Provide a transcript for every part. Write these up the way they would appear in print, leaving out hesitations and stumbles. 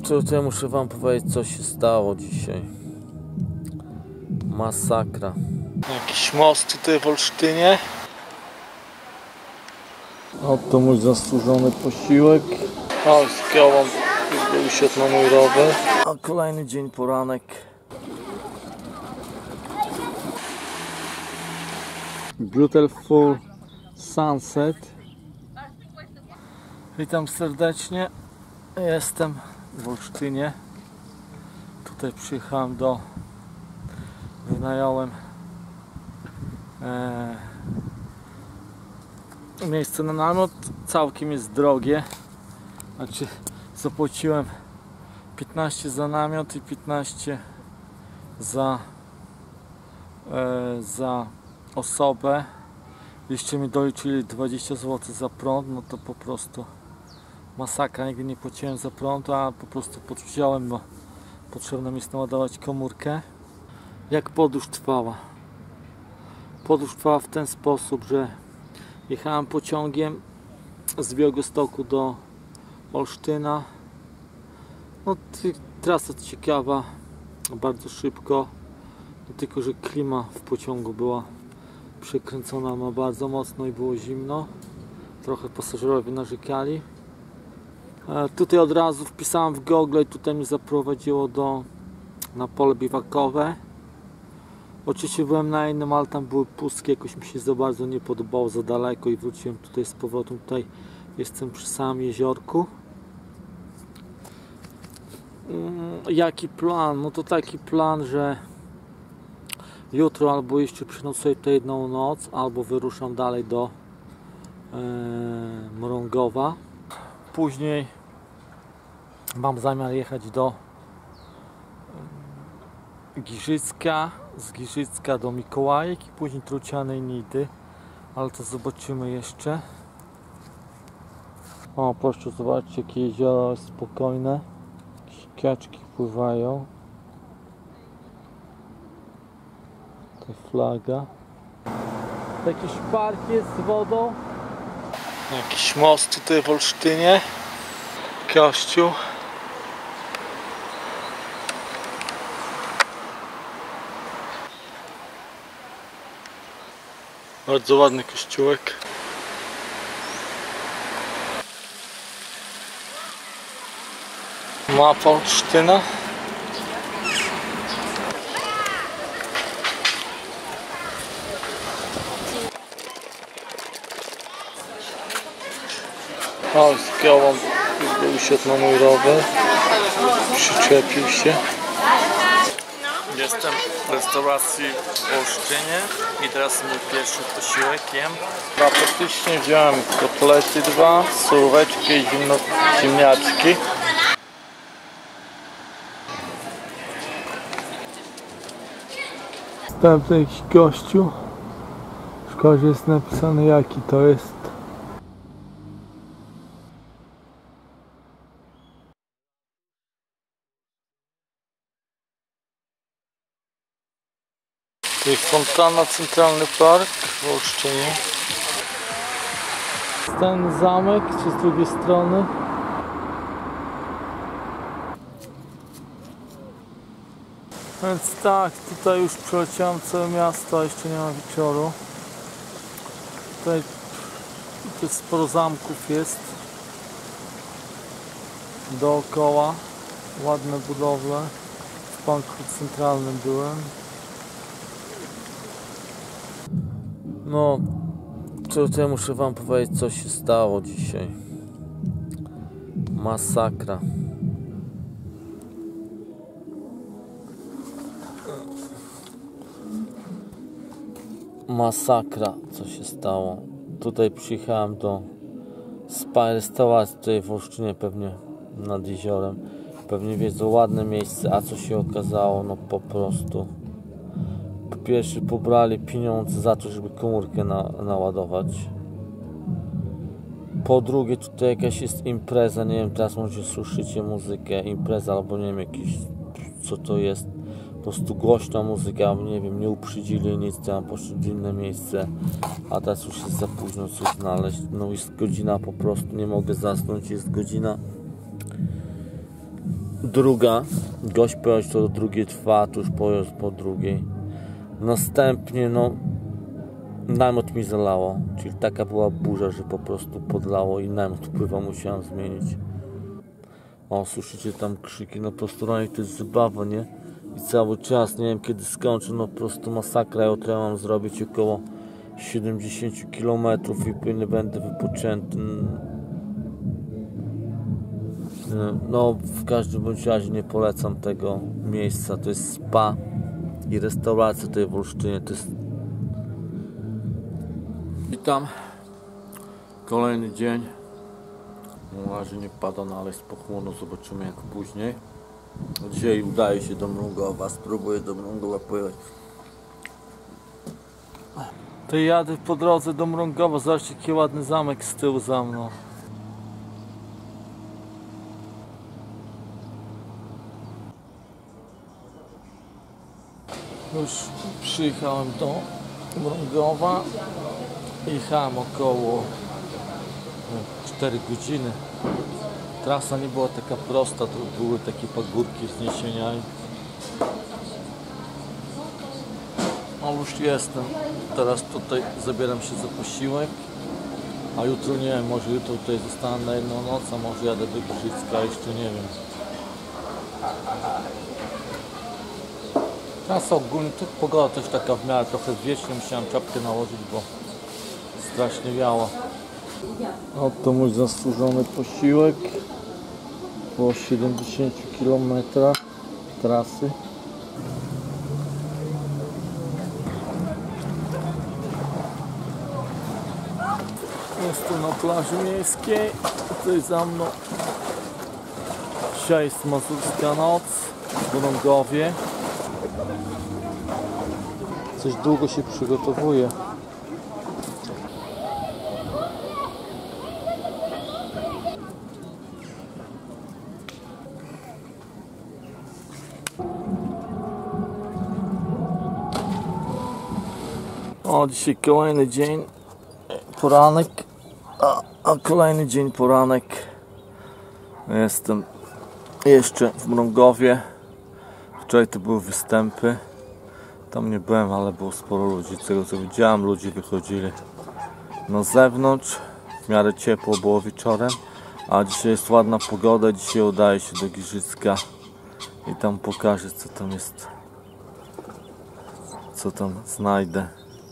Tutaj muszę wam powiedzieć, co się stało dzisiaj. Masakra. Jakiś most tutaj w Olsztynie. Oto mój zasłużony posiłek. O, zgiąłem, wysiadł na mój rower. A kolejny dzień, poranek. Beautiful sunset. Witam serdecznie. Jestem w Olsztynie. Tutaj przyjechałem wynająłem miejsce na namiot. Całkiem jest drogie. Znaczy zapłaciłem 15 za namiot i 15 za osobę. Jeszcze mi doliczyli 20 zł za prąd, no to po prostu masakra. Nigdy nie płaciłem za prąd, a po prostu podwziąłem, bo potrzebno mi jest naładować komórkę. Jak podróż trwała? Podróż trwała w ten sposób, że jechałem pociągiem z Białegostoku do Olsztyna. No, trasa ciekawa, bardzo szybko, no, tylko że klima w pociągu była przekręcona bardzo mocno i było zimno. Trochę pasażerowie narzekali. Tutaj od razu wpisałem w Google i tutaj mnie zaprowadziło na pole biwakowe. Oczywiście byłem na innym, ale tam były pustki, jakoś mi się za bardzo nie podobało, za daleko i wróciłem tutaj z powrotem. Tutaj jestem przy samym jeziorku. Jaki plan? No to taki plan, że jutro albo jeszcze przenocuję tutaj jedną noc, albo wyruszam dalej do Mrągowa. Później mam zamiar jechać do Giżycka, z Giżycka do Mikołajek i później Truciany i Nidy, ale to zobaczymy jeszcze. O, proszę zobaczcie, jakie jezioro jest spokojne, jakieś kaczki pływają. To flaga. Jakiś park jest z wodą. Jakiś most tutaj w Olsztynie. Kościół. Bardzo ładny kościółek. Mapa Olsztyna. O, zgiąłem, wysiadł na mój rower. Przyczepił się. Jestem w restauracji w Olsztynie i teraz mój pierwszy posiłek jem. Apetycznie wziąłem kotlety 2, suróweczki i ziemniaczki. Tam jakiś gościu. Szkoda, że jest napisane, jaki to jest. To jest fontanna, Centralny Park w Olsztynie. Ten zamek, czy z drugiej strony? Więc tak, tutaj już przeleciałem całe miasto, a jeszcze nie ma wieczoru. Tutaj sporo zamków jest dookoła, ładne budowle. W parku centralnym byłem. No, tutaj muszę wam powiedzieć, co się stało dzisiaj. Masakra. Masakra, co się stało. Tutaj przyjechałem do restauracji tutaj w Olsztynie, pewnie nad jeziorem. Pewnie wiedzą, ładne miejsce, a co się okazało, no po prostu. Po pierwsze pobrali pieniądze za to, żeby komórkę naładować. Po drugie tutaj jakaś jest impreza, nie wiem, teraz może słyszycie muzykę, impreza albo nie wiem, jakieś, co to jest. Po prostu głośna muzyka, nie wiem, nie uprzedzili nic, tam poszli w inne miejsce, a teraz już jest za późno coś znaleźć. No jest godzina, po prostu nie mogę zasnąć, jest godzina druga. Gość powiedział, że to do drugiej trwa, to już pojazd po drugiej. Następnie no namiot mi zalało, czyli taka była burza, że po prostu podlało i namiot pływa musiałem zmienić. O, słyszycie tam krzyki, no po prostu to jest zabawa, nie? I cały czas, nie wiem kiedy skończę, no po prostu masakra. Jutro ja mam zrobić około 70 km i pewnie będę wypoczęty. No w każdym bądź razie nie polecam tego miejsca. To jest spa i restauracja tutaj w Olsztynie. To jest... Witam. Kolejny dzień. Na razie nie pada, no ale jest pochmurno, zobaczymy jak później. Dzisiaj udaje się do Mrągowa, spróbuję do Mrągowa pojechać. To jadę po drodze do Mrągowa, zobaczcie jaki ładny zamek z tyłu za mną. Już przyjechałem do Mrągowa. Jechałem około 4 godziny. Trasa nie była taka prosta, to były takie pagórki z niesieniami. No już jestem. Teraz tutaj zabieram się za posiłek. A jutro nie wiem, może jutro tutaj zostanę na jedną noc, a może jadę do Giżycka, jeszcze nie wiem. Trasa ogólnie, to pogoda też taka w miarę trochę wiecznie, musiałem czapkę nałożyć, bo strasznie wiało. Oto mój zasłużony posiłek po 70 km trasy. Jestem na plaży miejskiej, tutaj za mną. Dzisiaj jest mazurska noc w Mrągowie. Coś długo się przygotowuje. O, dzisiaj kolejny dzień, poranek, a kolejny dzień, poranek. Jestem jeszcze w Mrągowie. Wczoraj to były występy. Tam nie byłem, ale było sporo ludzi. Z tego co widziałem, ludzie wychodzili na zewnątrz. W miarę ciepło było wieczorem. A dzisiaj jest ładna pogoda. Dzisiaj udaje się do Giżycka i tam pokażę co tam jest. Co tam znajdę.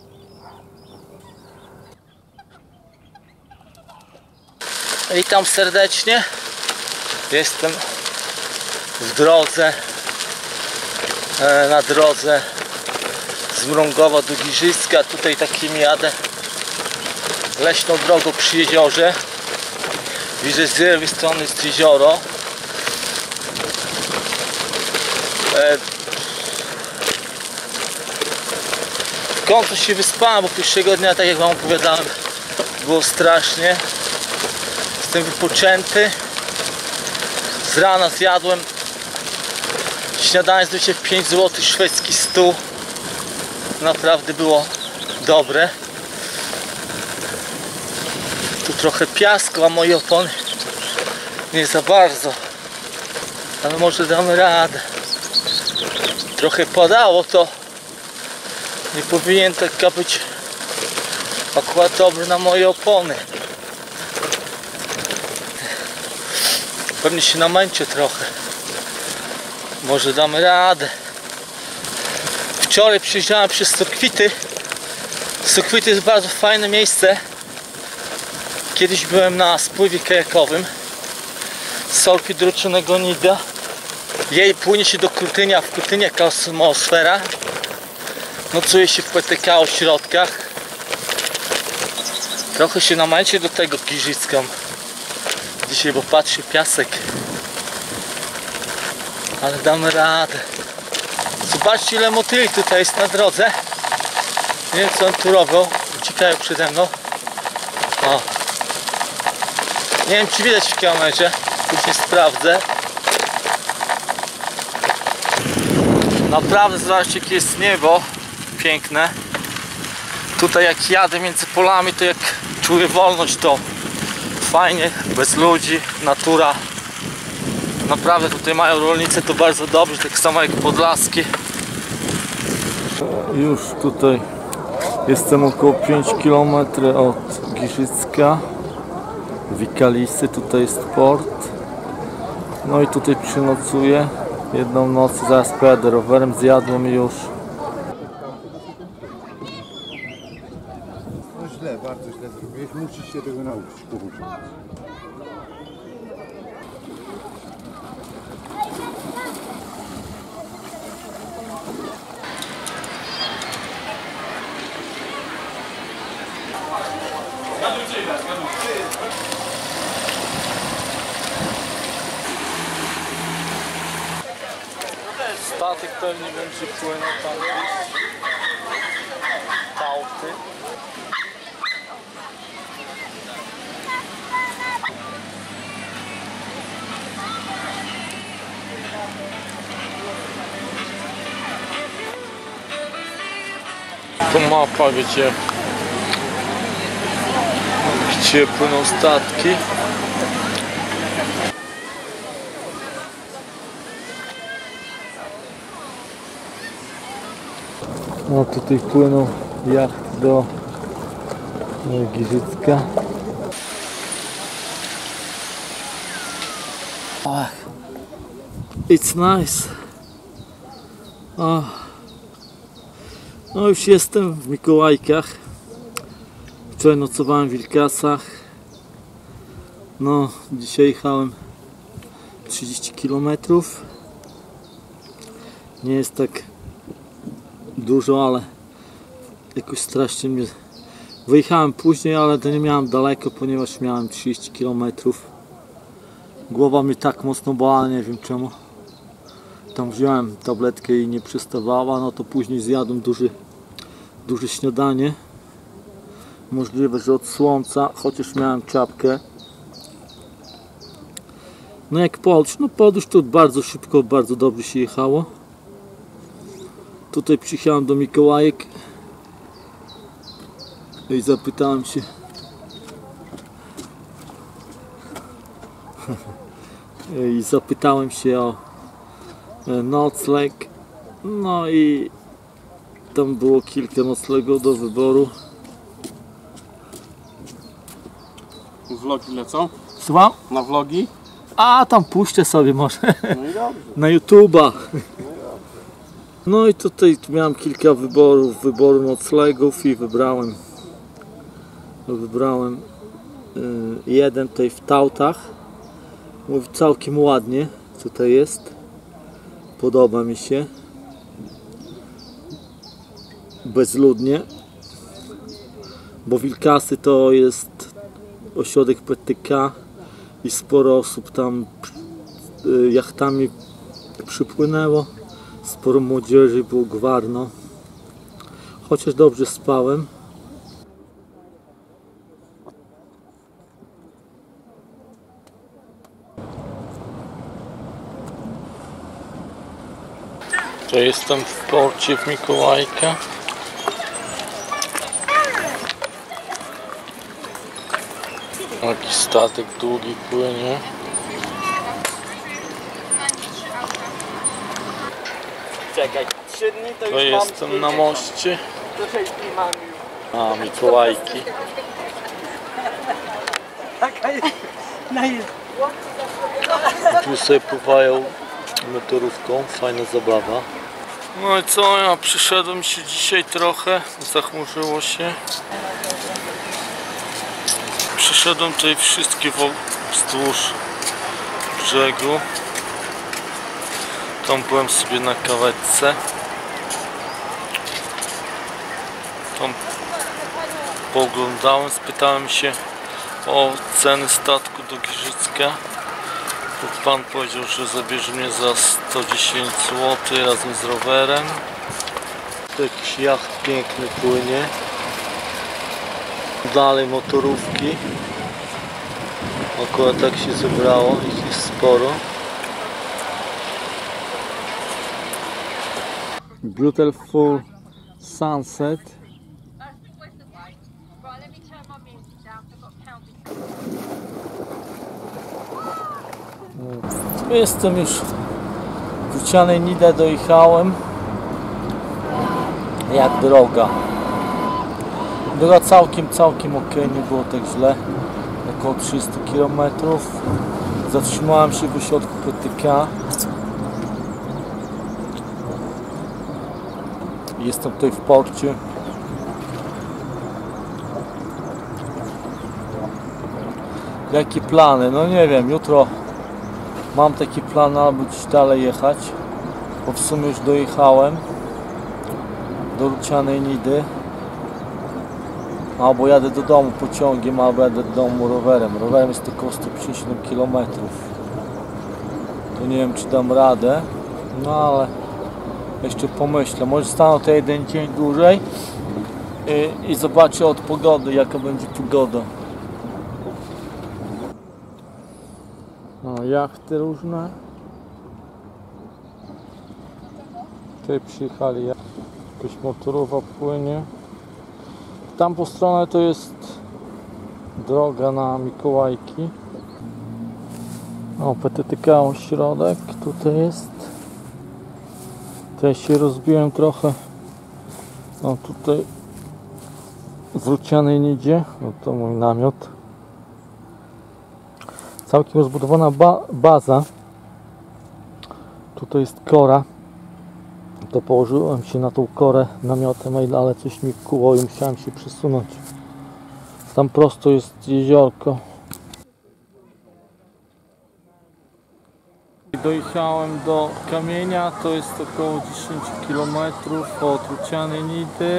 Witam serdecznie. Jestem w drodze, na drodze z Mrągowa do Giżycka. Tutaj takim jadę leśną drogą przy jeziorze. Widzę z lewej strony jest jezioro. W końcu się wyspałem, bo pierwszego dnia, tak jak wam opowiadałem, było strasznie. Jestem wypoczęty. Z rana zjadłem śniadanie w 5 zł, szwedzki stół. Naprawdę było dobre. Tu trochę piasku, a moje opony nie za bardzo. Ale może damy radę. Trochę padało, to nie powinien taka być akurat dobry na moje opony. Pewnie się namęczę trochę. Może damy radę. Wczoraj przyjeżdżałem przez Sokwity. Sokwity jest bardzo fajne miejsce. Kiedyś byłem na spływie kajakowym. Sokwit Druczonego Nida. Jej płynie się do Krutynia, w Krutynie atmosfera. Nocuje się w PTK ośrodkach. Trochę się namęczę do tego Giżycka dzisiaj, bo patrzy piasek. Ale damy radę. Zobaczcie ile motyli tutaj jest na drodze. Nie wiem co on tu robią. Uciekają przede mną. O. Nie wiem czy widać w kamerze. Później sprawdzę. Naprawdę zobaczcie jakie jest niebo. Piękne. Tutaj jak jadę między polami, to jak czuję wolność, to fajnie, bez ludzi, natura. Naprawdę tutaj mają rolnicy to bardzo dobrze, tak samo jak podlaskie. Już tutaj jestem około 5 km od Giżycka. Wikalisy, tutaj jest port. No i tutaj przynocuję jedną noc, zaraz pojadę rowerem, zjadłem już. No źle, bardzo źle zrobiłeś, musisz się tego nauczyć, kurczę. Statek pewnie będzie płynął tam gdzieś. Tauty. Tu mapa, gdzie płyną statki. No tutaj płyną jachty do Giżycka. It's nice. No już jestem w Mikołajkach. Wczoraj nocowałem w Wilkasach. No dzisiaj jechałem 30 km. Nie jest tak dużo, ale jakoś strasznie mnie... Wyjechałem później, ale to nie miałem daleko, ponieważ miałem 30 km. Głowa mi tak mocno bolała, nie wiem czemu. Tam wziąłem tabletkę i nie przystawała, no to później zjadłem duże śniadanie. Możliwe, że od słońca, chociaż miałem czapkę. No jak podróż to bardzo szybko, bardzo dobrze się jechało. Tutaj przyjechałem do Mikołajek i zapytałem się o nocleg. No i tam było kilka noclegów do wyboru. Vlogi lecą? Słucham? Na vlogi? A tam puszczę sobie może No i dobrze. na YouTube'a. No i tutaj miałem kilka wyboru noclegów i wybrałem jeden tutaj w Tautach. Mówi całkiem ładnie tutaj jest. Podoba mi się. Bezludnie. Bo Wilkasy to jest ośrodek PTK i sporo osób tam jachtami przypłynęło. Sporo młodzieży, było gwarno. Chociaż dobrze spałem. To jestem w porcie w Mikołajka. Jakiś statek długi płynie. Czekaj, 3 dni to To już mam jestem na moście. Do 6 dni mam już. A, Mikołajki. Taka jest. Tu sobie pływają motorówką, fajna zabawa. No i co, ja przyszedłem się dzisiaj trochę, zachmurzyło się. Przeszedłem tutaj wszystkie wzdłuż brzegu. Tam byłem sobie na kaweczce. Tam pooglądałem, spytałem się o ceny statku do Giżycka. Pan powiedział, że zabierze mnie za 110 zł razem z rowerem. Tu jakiś jacht piękny płynie. Dalej motorówki. Akurat tak się zebrało, ich jest sporo. Beautiful sunset. Jestem już w Rucianej Nidę, dojechałem. Jak droga? Droga całkiem ok, nie było tak źle. Około 300 km. Zatrzymałem się w ośrodku PTK. Jestem tutaj w porcie. Jakie plany? No nie wiem, jutro mam taki plan, albo gdzieś dalej jechać, bo w sumie już dojechałem do Rucianej Nidy, albo jadę do domu pociągiem, albo jadę do domu rowerem. Rowerem jest około 157 km. To nie wiem, czy dam radę, no ale jeszcze pomyślę, może stanę to jeden dzień dłużej i zobaczę od pogody, jaka będzie pogoda. No, jachty różne. Tutaj przyjechali, jakaś motorowa płynie. Tam po stronę to jest droga na Mikołajki. O, PTTK ośrodek tutaj jest. Tutaj się rozbiłem trochę. O, tutaj w Rucianej Nidzie. No to mój namiot. Całkiem rozbudowana baza. Tutaj jest kora. To położyłem się na tą korę namiotem, ale coś mi kuło i musiałem się przesunąć. Tam prosto jest jeziorko. Dojechałem do Kamienia, to jest około 10 km od Rucianej Nidy.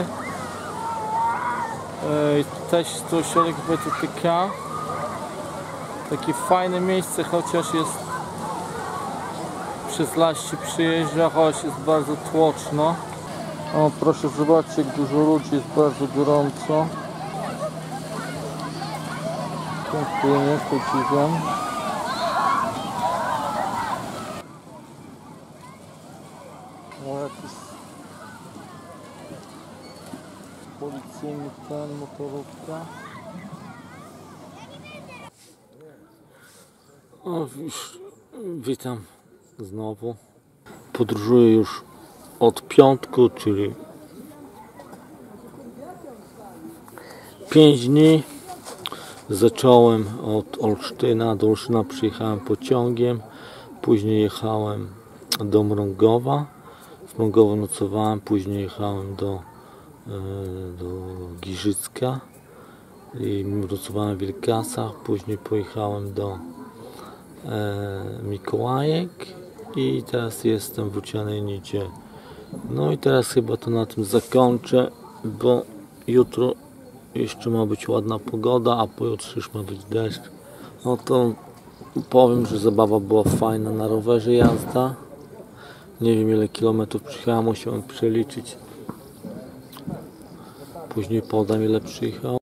Też jest to ośrodek PTTK. Takie fajne miejsce, chociaż jest przez las się przyjeżdża, choć jest bardzo tłoczno. O, proszę zobaczcie, jak dużo ludzi, jest bardzo gorąco. Tu płynie, podziwiam. O, jakiś policyjny ten, motorówka. O, już witam znowu. Podróżuję już od piątku, czyli 5 dni. Zacząłem od Olsztyna. Do Olsztyna przyjechałem pociągiem. Później jechałem do Mrągowa. W Mrągowo nocowałem. Później jechałem do Giżycka i nocowałem w Wilkasach. Później pojechałem do Mikołajek i teraz jestem w Rucianej Nidzie. No i teraz chyba to na tym zakończę, bo jutro jeszcze ma być ładna pogoda, a pojutrze już ma być deszcz. No to powiem, że zabawa była fajna, na rowerze jazda. Nie wiem, ile kilometrów przyjechałem, musiałem przeliczyć. Później podam, ile przyjechał.